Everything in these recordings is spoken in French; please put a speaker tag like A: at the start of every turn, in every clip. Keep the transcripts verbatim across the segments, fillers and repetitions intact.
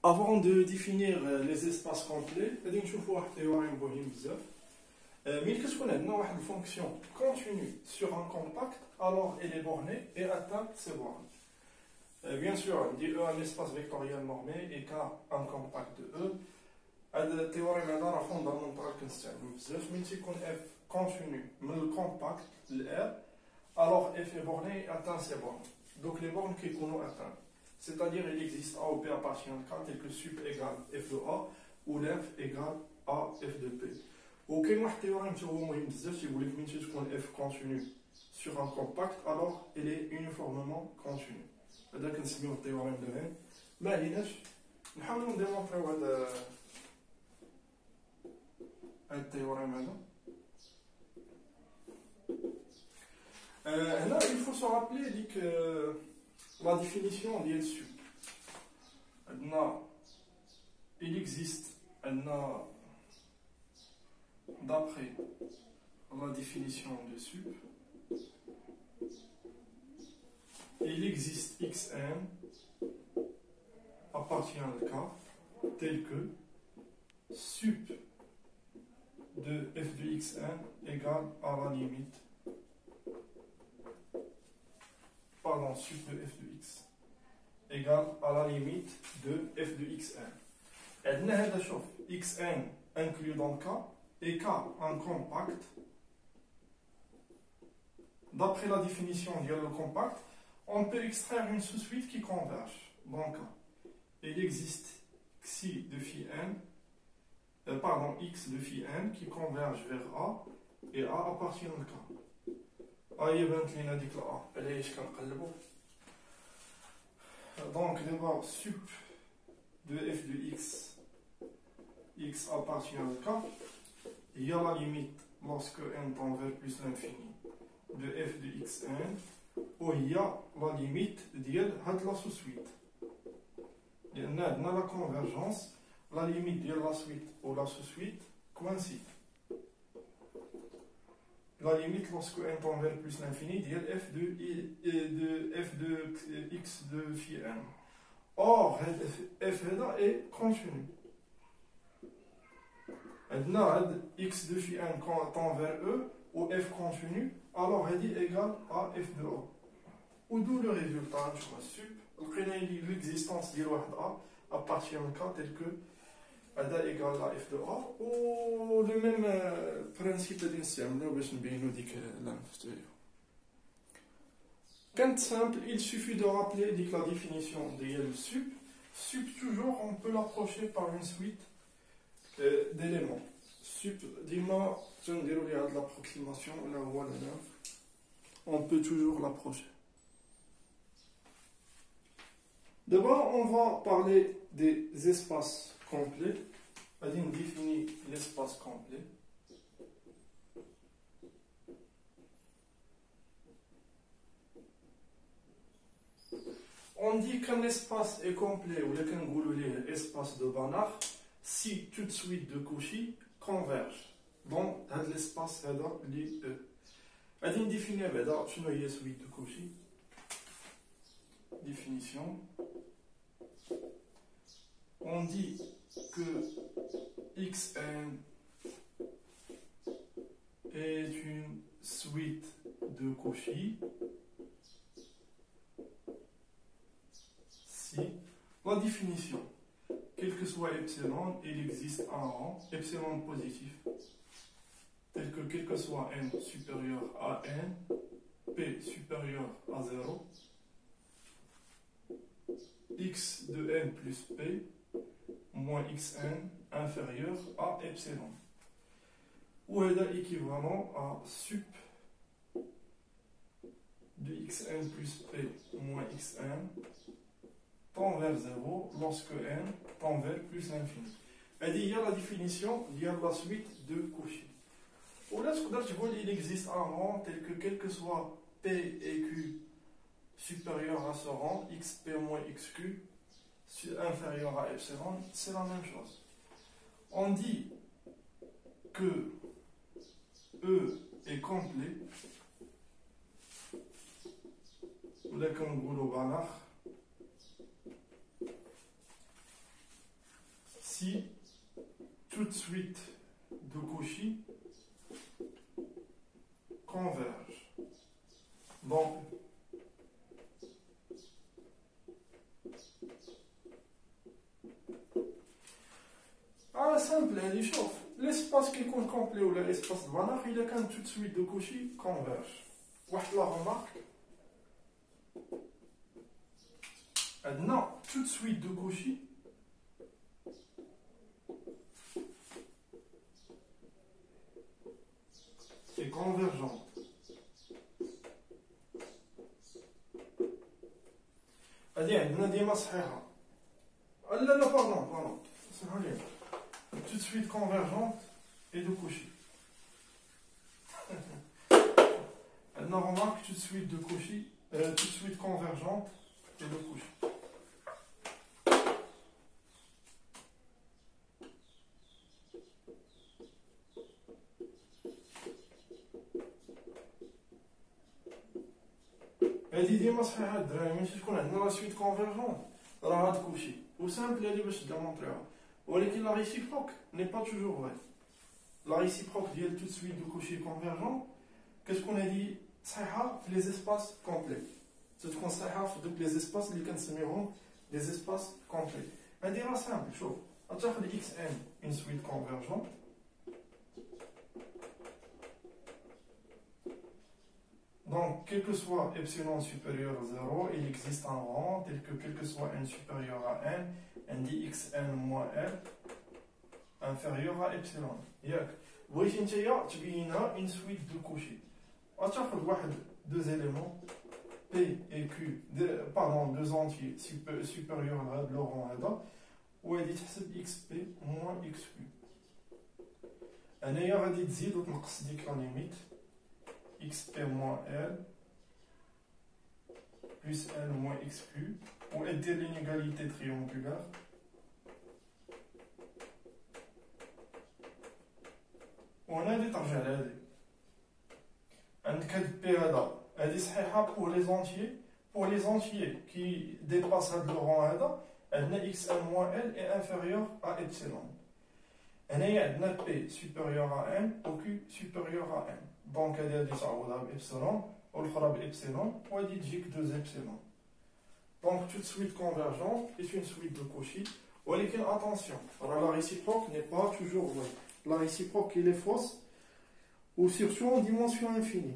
A: Avant de définir les espaces complets, غادي نشوفوا واحد التيوريم مهم بزاف. ملي كتكون عندنا واحد الفونكسيون continue sur un compact, alors elle est bornée et atteint ses bornes. Bien sûr, on dit E un espace vectoriel normé et K un compact de E. هذا التيوريم هذا راه فوندامونتال كنستعملو بزاف ملي تيكون F continue من الكومباكت ل R, alors F est borné et atteint ses bornes. Donc les bornes كيكونوا atteintes. C'est-à-dire il existe A ou P appartient à K tel que sup égale F de A ou l'inf égale A F de P. وكاين واحد التيوريم حتى هو مهم بزاف تيقول لك ملي تكون F continue sur un compact alors elle est uniformément continue. هذا كنسميوه التيوريم دو هين. ما عليناش نحاولوا نديمونطريو هذا هذا التيوريم هذا. هنا il faut se rappeler ديك la définition ديال sup. عندنا il existe عندنا d'après la définition de sup, il existe xn appartient à K tel que sup de f de xn égale à la limite, pardon, sup de f de x égale à la limite de f de xn. عندنا هذا شوف xn inclus dans K et K un compact. D'après la définition de le compact, on peut extraire une sous-suite qui converge dans K. Il existe xi de phi n, euh, pardon, x de phi n qui converge vers A et A appartient à K. A يبانت لينا ديك ال A, علاش كنقلبو. Donc d'abord sup de f de x, x appartient à K. Il y a la limite lorsque n tend vers plus l'infini de f de xn, ou il y a la limite ديال هاد la sous-suite. لأن عندنا la convergence, la limite ديال la suite ou la sous-suite coïncide. La limite lorsque n tend vers plus l'infini ديال f de, de f de x de phi n. Or, f هذا est continu. عندنا x de phi n tend vers E ou f continue, alors elle est égale à f de A. Ou d'où le résultat, je vois sup, l'existence de واحد A appartient à K tel que هذا égale à f de A, ou le même principe d'installation باش نبينو ديك l'infini. Quand simple, il suffit de rappeler ديك la définition de sup. Sup toujours, on peut l'approcher par une suite d'éléments. Sup, dis-moi, je vais dérouler à l'approximation, là voilà, là. On peut toujours l'approcher. D'abord, on va parler des espaces complets. On définit l'espace complet. On dit qu'un espace est complet, ou l'espace de Banach, si toute suite de Cauchy converge dans l'espace li E. غادي نديفيني بعدا شنو هي suite de Cauchy. Définition. On dit que xn est une suite de Cauchy si la définition, quel que soit epsilon, il existe un rang, epsilon positif, tel que quel que soit n supérieur à n, p supérieur à zéro, x de n plus p, moins xn inférieur à epsilon. Ou est équivalent à sup de xn plus p moins xn tend vers zéro lorsque n tend vers plus l'infini. Il y a la définition, il y a la suite de Cauchy. Ou là, il existe un rang tel que quel que soit P et Q supérieur à ce rang, xp moins xq inférieur à epsilon, c'est la même chose. On dit que E est complet, ou là, comme Banach, si toute suite de Cauchy converge dans ah simple هذه شوف l'espace كيكون كومبلي ولا l'espace de Banach إلا كان toute suite de Cauchy converge واحد لا remarque عندنا toute suite de Cauchy est convergente. هذه عندنا ديما صحيحة. لا لا باردون باردون اسمحوا لي. Tout de suite convergente et de Cauchy. عندنا remarque tout de suite de Cauchy, euh, tout de suite convergente et de Cauchy. هادي ديما صحيحه الدراري ماشي تكون عندنا لا سويت كونفيرجونت راه هاد كلشي وسامبل هادي باش ديمونطريها ولكن لا ريسيبروك ني با توجور فري لا ريسيبروك ديال تو سويت دو كوشي كونفيرجون كتكون هادي صحيحه في لي زيسباس كومبلي تتكون صحيحه في دوك لي زيسباس اللي كنسميوهم لي زيسباس كومبلي هادي راه سامبل شوف غتاخد اكس ان اون سويت كونفيرجون Donc, quel que soit epsilon supérieur à zéro, il existe un rang tel que quel que soit n supérieur à n, n dit xn moins l inférieur à epsilon. ياك بغيتي نتايا تبينها une suite de Cauchy. غتاخد واحد deux éléments p et q, pardon, deux entiers supérieurs à le rang هذا وغادي تحسب xp moins xq. هنايا غادي تزيد وتنقص ديك لا ليميت xp moins l plus l moins xq ou aider l'inégalité triangulaire وهنا غادي ترجع لهادي عندك هاد بي هذا هادي صحيحه pour les entiers pour les entiers qui dépassent هاد le rang هذا عندنا xn moins l est inférieur à epsilon هنايا عندنا p supérieur à n ou q supérieur à n donc هذه غادي تعوضها بإبسلون والأخرى بإبسلون وغادي تجيك deux epsilon. Donc toute suite convergente est une suite de Cauchy. ولكن attention, la réciproque n'est pas toujours vraie. La réciproque elle est fausse ou surtout en dimension infinie.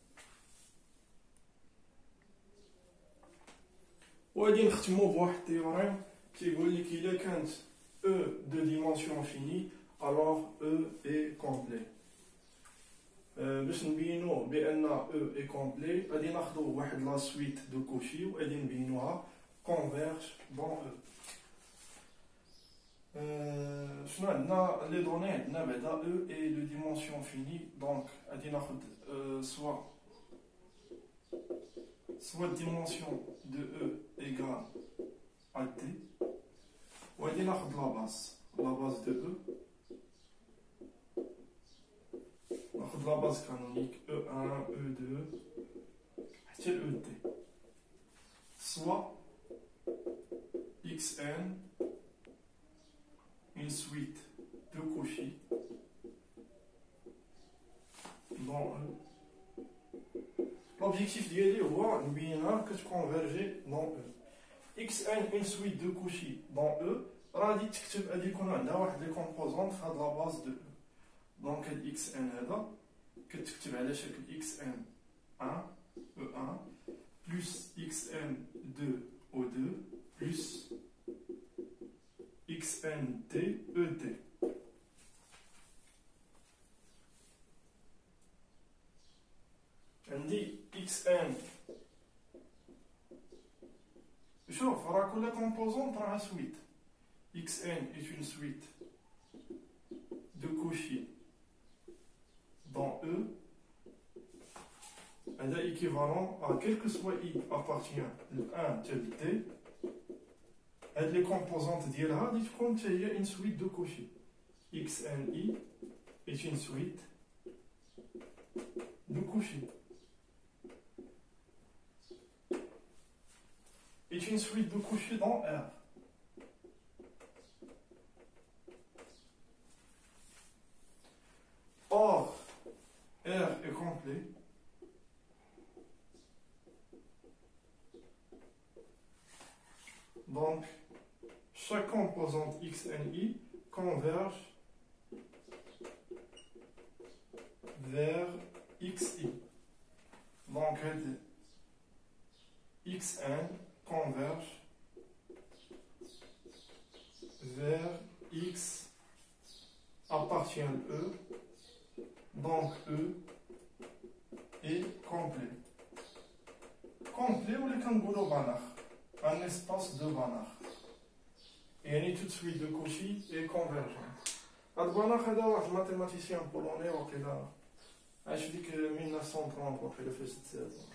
A: وغادي نختمو بواحد التيوريم كيقول لك إلا كانت E de dimension finie alors E est complet. باش نبينو بان او اي كومبلي غادي ناخذوا واحد لا سويت دو كوشي وغادي نبينوها كونفيرج دون او شنو عندنا لي دوني عندنا بعدا او اي دو ديمونسيون فيني دونك غادي ناخذ سوا سوا ديمونسيون دو او ايغال ا تي وغادي ناخذ لا باز لا باز دو او ناخذ لا باز كانونيك E un, E deux حتى ل E T soit xn une suite de Cauchy dans E. L'objectif ديالي هو نبينها كتكونفيرجي dans E. xn une suite de Cauchy dans E راه غادي تكتب غادي يكون عندها واحد لي كومبوزونط في هاد لا باز دو E. دونك هاد xn هذا كتكتب على شكل xn un E un plus xn deux O deux plus xnt Et. عندي xn شوف راه كل كومبوزونط راها سويت xn est une suite de Cauchy dans E est équivalent à quel que soit I appartient de un tel T et les composantes d'I-là disent une suite de Cauchy. xni est une suite de Cauchy. Est une suite de Cauchy dans R. Or, R est complet. Donc, chaque composante X N I converge vers X I. Donc, X N converge vers X à partielle E. Donc, E est complet. Complet ou les kangourous Banach, un espace de Banach. Et il y a tout de suite de Cauchy et convergent. Ad Banach est un mathématicien polonais qui a, je dis que mille neuf cent trente, après le fait de seize.